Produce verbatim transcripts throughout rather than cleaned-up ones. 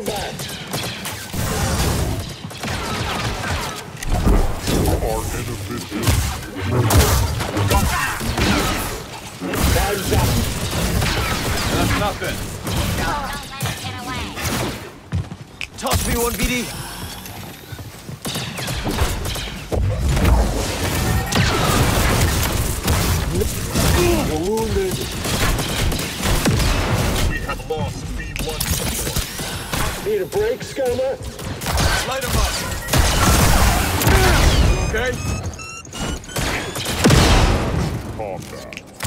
combat! Our inhibition. Time's up! That's nothing. Don't let it get away. Toss me one, B D. You're wounded. We have lost B one support. Need a break, Scummer? Light him up. Okay? Calm down.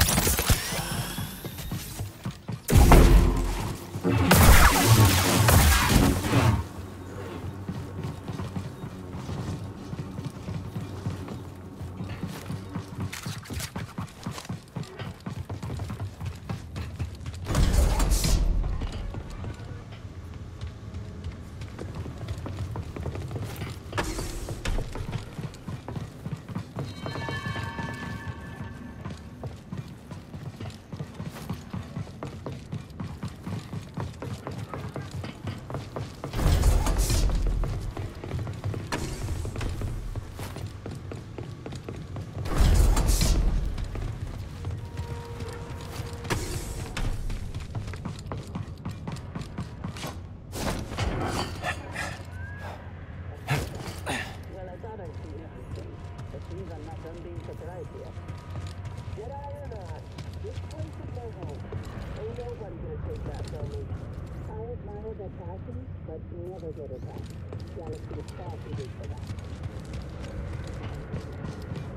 But never get attacked. Galaxy is far too big for that.